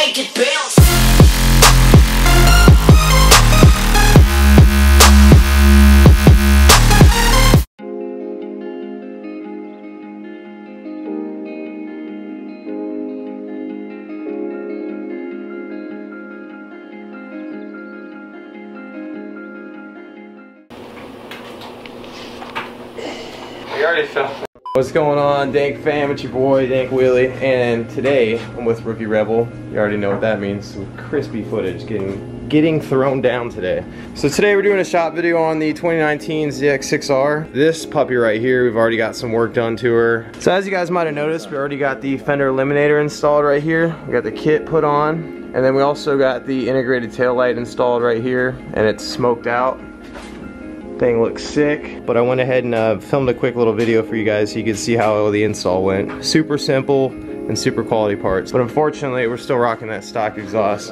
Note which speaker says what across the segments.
Speaker 1: make it bounce.
Speaker 2: We already fell. What's going on, Dank fam? It's your boy Dank Willie, and today I'm with Rookie Rebel. You already know what that means. Some crispy footage getting thrown down today. So today we're doing a shop video on the 2019 ZX6R. This puppy right here, we've already got some work done to her. So as you guys might have noticed, we already got the fender eliminator installed right here. We got the kit put on, and then we also got the integrated tail light installed right here, and it's smoked out. Thing looks sick, but I went ahead and filmed a quick little video for you guys so you can see how the install went. Super simple and super quality parts, but unfortunately we're still rocking that stock exhaust.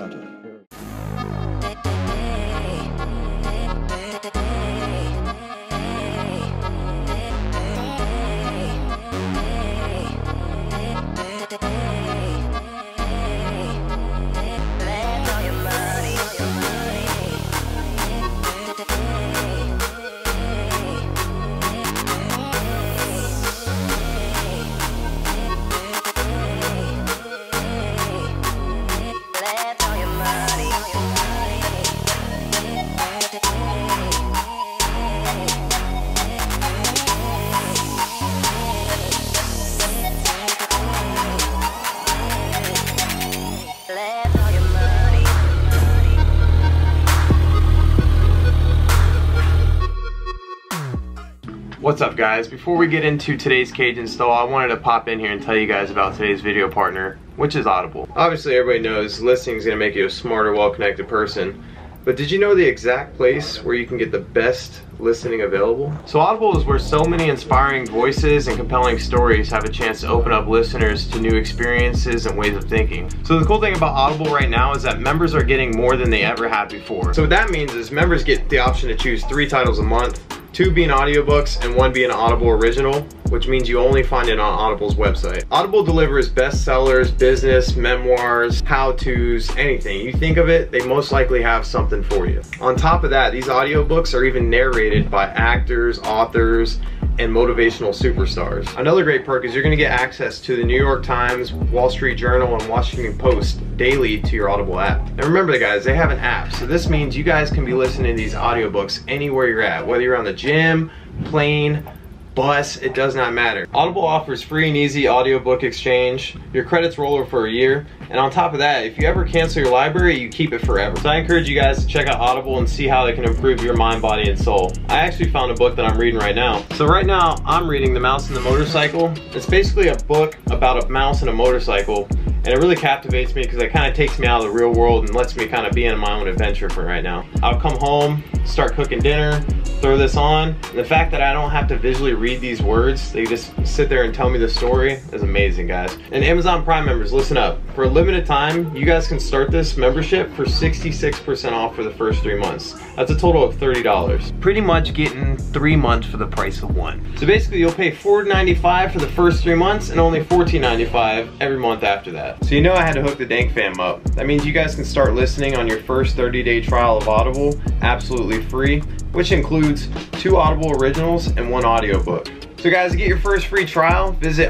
Speaker 2: What's up guys? Before we get into today's cage install, I wanted to pop in here and tell you guys about today's video partner, which is Audible. Obviously everybody knows listening is going to make you a smarter, well-connected person, but did you know the exact place where you can get the best listening available? So Audible is where so many inspiring voices and compelling stories have a chance to open up listeners to new experiences and ways of thinking. So the cool thing about Audible right now is that members are getting more than they ever had before. So what that means is members get the option to choose 3 titles a month, 2 being audiobooks and 1 being an Audible original, which means you only find it on Audible's website. Audible delivers bestsellers, business, memoirs, how-tos, anything. You think of it, they most likely have something for you. On top of that, these audiobooks are even narrated by actors, authors, and motivational superstars. Another great perk is you're gonna get access to the New York Times, Wall Street Journal, and Washington Post daily to your Audible app. And remember guys, they have an app, so this means you guys can be listening to these audiobooks anywhere you're at, whether you're on the gym, plane, bus, it does not matter. Audible offers free and easy audiobook exchange. Your credits roll over for a year, and on top of that, if you ever cancel your library, you keep it forever. So I encourage you guys to check out Audible and see how they can improve your mind, body, and soul. I actually found a book that I'm reading right now. So right now, I'm reading The Mouse and the Motorcycle. It's basically a book about a mouse and a motorcycle, and it really captivates me because it kind of takes me out of the real world and lets me kind of be in my own adventure for right now. I'll come home, start cooking dinner, throw this on, and the fact that I don't have to visually read these words, they just sit there and tell me the story, is amazing guys. And Amazon Prime members, listen up. For a limited time, you guys can start this membership for 66% off for the first 3 months. That's a total of $30. Pretty much getting 3 months for the price of 1. So basically you'll pay $4.95 for the first 3 months and only $14.95 every month after that. So you know I had to hook the Dank fam up. That means you guys can start listening on your first 30-day trial of Audible absolutely free, which includes 2 Audible originals and 1 audiobook. So guys, to get your first free trial, visit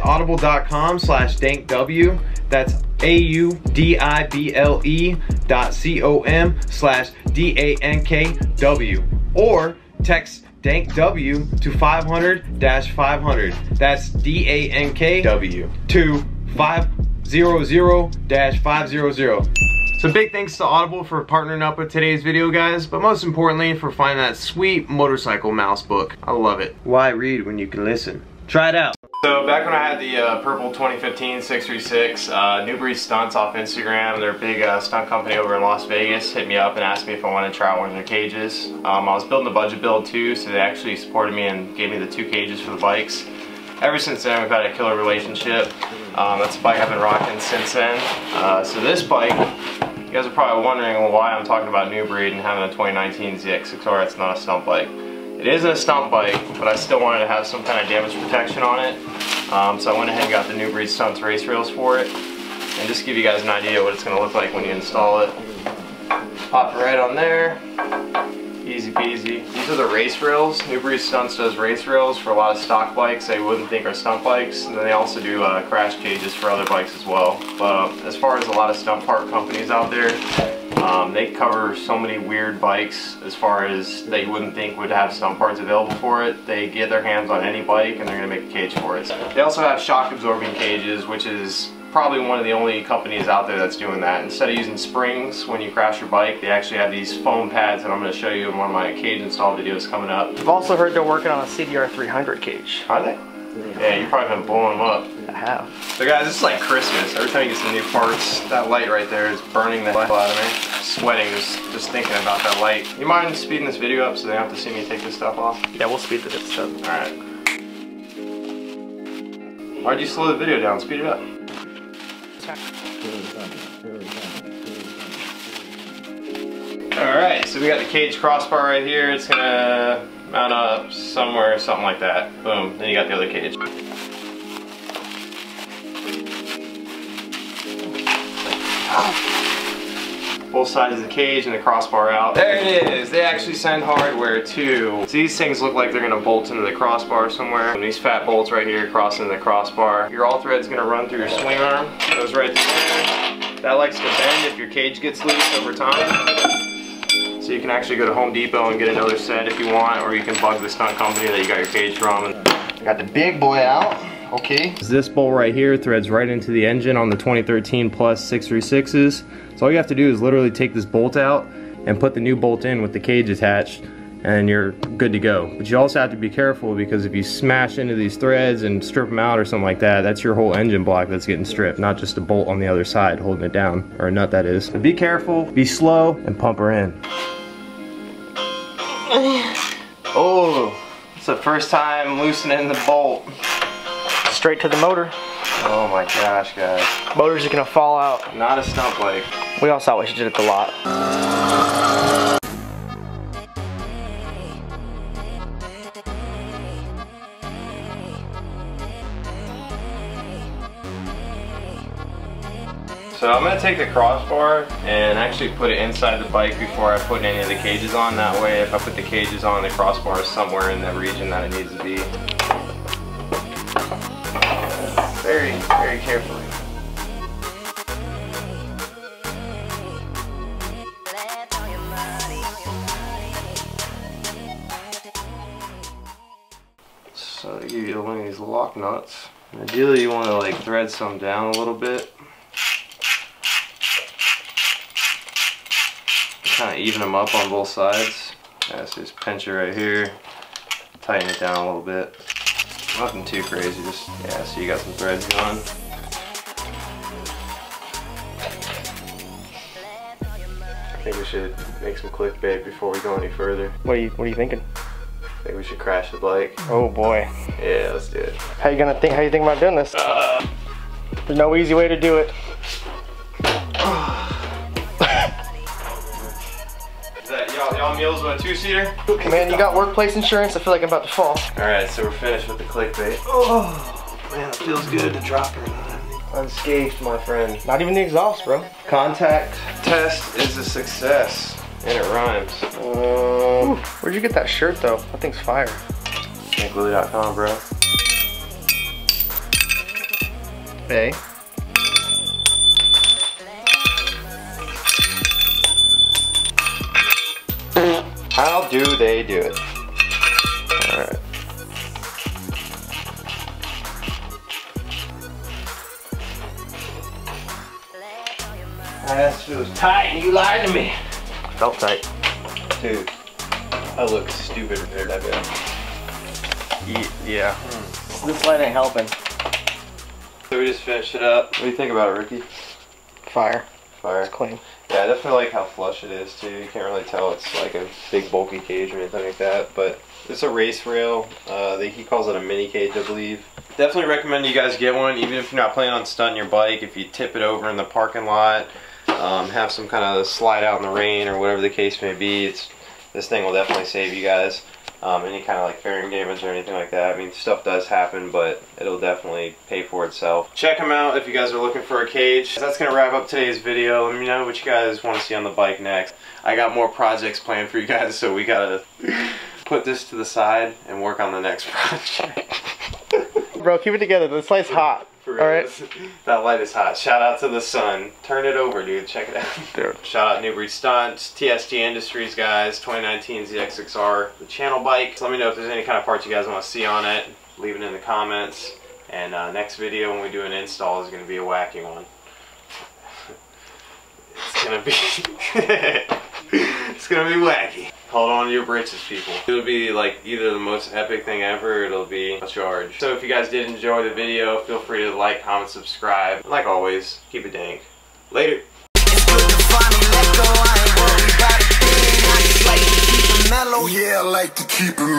Speaker 2: audible.com/dankw. That's audible.com/DANKW, or text DANKW to 500-500. That's DANKW to 500-500. So big thanks to Audible for partnering up with today's video guys, but most importantly for finding that sweet motorcycle mouse book. I love it. Why read when you can listen? Try it out. So back when I had the purple 2015 636, New Breed Stunts off Instagram, they're a big stunt company over in Las Vegas, hit me up and asked me if I wanted to try out one of their cages. I was building a budget build too, so they actually supported me and gave me the 2 cages for the bikes. Ever since then we've had a killer relationship. That's the bike I've been rocking since then. So this bike, you guys are probably wondering why I'm talking about New Breed and having a 2019 ZX6R. It's not a stunt bike. It is a stunt bike, but I still wanted to have some kind of damage protection on it. So I went ahead and got the New Breed Stunts race rails for it. and just give you guys an idea what it's going to look like when you install it. Pop it right on there. Easy peasy. These are the race rails. New Breed Stunts does race rails for a lot of stock bikes they wouldn't think are stunt bikes. And then they also do crash cages for other bikes as well. But as far as a lot of stunt part companies out there, they cover so many weird bikes as far as they wouldn't think would have stunt parts available for it. They get their hands on any bike and they're going to make a cage for it. They also have shock absorbing cages, which is probably one of the only companies out there that's doing that. Instead of using springs when you crash your bike, they actually have these foam pads that I'm going to show you in one of my cage install videos coming up.
Speaker 1: I've also heard they're working on a CBR 300 cage.
Speaker 2: Are they? Yeah, you've probably been blowing them up.
Speaker 1: I have.
Speaker 2: So guys, this is like Christmas. Every time you get some new parts, that light right there is burning the hell out of me. Sweating just thinking about that light. You mind speeding this video up so they don't have to see me take this stuff off?
Speaker 1: Yeah, we'll speed this up.
Speaker 2: Alright. Why'd you slow the video down? Speed it up. Alright, so we got the cage crossbar right here. It's gonna mount up somewhere, something like that. Boom. Then you got the other cage. Both sides of the cage and the crossbar out. There it is. They actually send hardware too. So these things look like they're gonna bolt into the crossbar somewhere. And these fat bolts right here cross into the crossbar. Your all thread's gonna run through your swing arm. Goes right there. That likes to bend if your cage gets loose over time. So you can actually go to Home Depot and get another set if you want, or you can bug the stunt company that you got your cage from.
Speaker 3: Got the big boy out. Okay.
Speaker 2: This bolt right here threads right into the engine on the 2013 Plus 636s. So all you have to do is literally take this bolt out and put the new bolt in with the cage attached, and you're good to go. But you also have to be careful, because if you smash into these threads and strip them out or something like that, that's your whole engine block that's getting stripped, not just a bolt on the other side holding it down, or a nut that is. But be careful, be slow, and pump her in. Oh, it's the first time loosening the bolt.
Speaker 1: Straight to the motor.
Speaker 2: Oh my gosh, guys.
Speaker 1: Motor's just gonna fall out.
Speaker 2: Not a stunt bike.
Speaker 1: We all saw what she did at the lot.
Speaker 2: So I'm going to take the crossbar and actually put it inside the bike before I put any of the cages on. That way if I put the cages on, the crossbar is somewhere in the region that it needs to be. Very, very carefully. So they give you one of these lock nuts. Ideally you want to like thread some down a little bit. Kind of even them up on both sides. Yeah, so just pinch it right here, tighten it down a little bit. Nothing too crazy, just, yeah, so you got some threads going. I think we should make some clickbait before we go any further.
Speaker 1: What are you thinking?
Speaker 2: I think we should crash the bike.
Speaker 1: Oh boy.
Speaker 2: Yeah, let's do it.
Speaker 1: How you think about doing this? There's no easy way to do it.
Speaker 2: Y'all meals with a two-seater?
Speaker 1: Man, you got workplace insurance? I feel like I'm about to fall.
Speaker 2: Alright, so we're finished with the clickbait. Oh, man, it feels good to drop her. Unscathed, my friend.
Speaker 1: Not even the exhaust, bro.
Speaker 2: Contact test is a success, and it rhymes.
Speaker 1: Ooh, where'd you get that shirt, though? That thing's fire.
Speaker 2: McWillie.com, bro.
Speaker 1: Hey.
Speaker 2: How do they do it? Alright. That feels tight and you lied to me.
Speaker 1: Felt tight.
Speaker 2: Dude, I look stupid there, that guy.
Speaker 1: Yeah. This light ain't helping.
Speaker 2: So we just finished it up. What do you think about it, Ricky?
Speaker 1: Fire.
Speaker 2: Fire.
Speaker 1: It's clean.
Speaker 2: Yeah, I definitely like how flush it is too. You can't really tell it's like a big bulky cage or anything like that, but it's a race rail. He calls it a mini cage, I believe. Definitely recommend you guys get one, even if you're not planning on stunting your bike. If you tip it over in the parking lot, have some kind of slide out in the rain or whatever the case may be, this thing will definitely save you guys. any kind of like fairing damage or anything like that. I mean, stuff does happen, but it'll definitely pay for itself. Check them out if you guys are looking for a cage. That's gonna wrap up today's video. Let me know what you guys want to see on the bike next. I got more projects planned for you guys, so we gotta put this to the side and work on the next project.
Speaker 1: Bro, keep it together. This light's hot.
Speaker 2: For real,
Speaker 1: Alright.
Speaker 2: That light is hot. Shout out to the sun. Turn it over, dude. Check it out.
Speaker 1: Dude.
Speaker 2: Shout out New Breed Stunts, TSG Industries, guys. 2019 ZX6R, the channel bike. So let me know if there's any kind of parts you guys want to see on it. Leave it in the comments. And next video when we do an install is going to be a wacky one. It's going to be... it's going to be wacky. Hold on to your britches, people. It'll be like either the most epic thing ever, or it'll be a charge. So if you guys did enjoy the video, feel free to like, comment, subscribe. And like always, keep it dank. Later.
Speaker 3: Yeah, I like to keep it